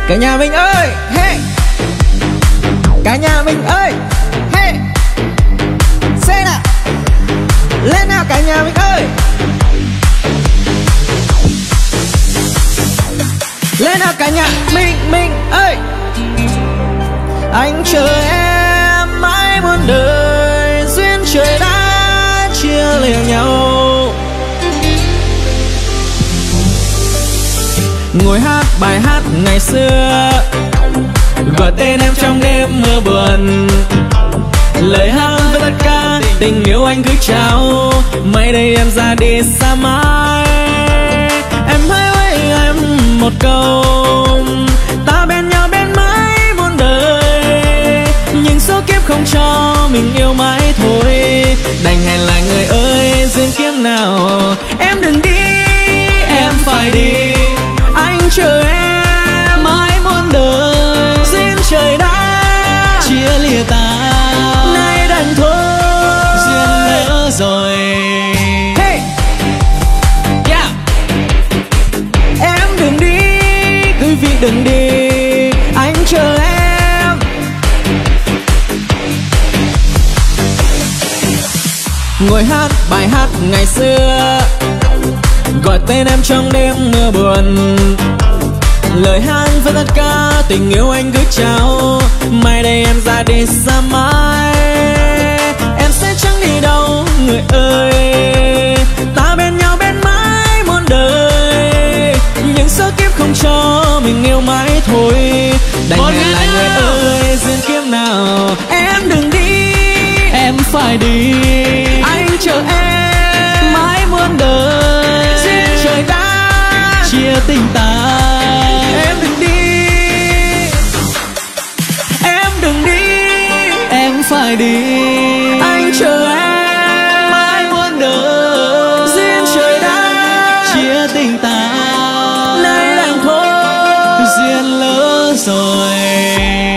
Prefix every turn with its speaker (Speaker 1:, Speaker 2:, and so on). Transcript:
Speaker 1: Cả nhà mình ơi, hey. Cả nhà mình ơi, hey. Xe nào, lên nào cả nhà mình ơi. Lên nào cả nhà mình ơi. Anh chờ em mãi muôn đời, duyên trời đã chia lìa nhau. Ngồi hát bài hát ngày xưa, gọi tên em trong đêm mưa buồn. Lời hát với tất cả tình yêu anh gửi trao. Mai đây em ra đi xa mãi. Em hãy với em một câu, ta bên nhau bên mãi muôn đời. Nhưng số kiếp không cho mình yêu mãi thôi. Đành hẹn lại người ơi, duyên kiếp nào. Em đừng đi, em phải đi. Anh chờ em mãi muôn đời. Duyên trời đã chia lìa ta, nay đành thôi, duyên lỡ rồi. Hey, yeah. Em đừng đi, quý vị đừng đi. Anh chờ em. Ngồi hát bài hát ngày xưa, gọi tên em trong đêm mưa buồn. Lời hát với tất cả tình yêu anh gửi trao. Mai đây em ra đi xa mãi. Em sẽ chẳng đi đâu người ơi, ta bên nhau bên mãi muôn đời. Nhưng số kiếp không cho mình yêu mãi thôi. Đành hẹn lại người ơi, duyên kiếp nào. Em đừng đi, em phải đi. Anh chờ em mãi muôn đời. Duyên trời đã chia tình ta. Em đừng đi, em đừng đi, em phải đi. Anh chờ em mãi muôn đời. Duyên trời đã chia tình ta, nay đành thôi, duyên lỡ rồi.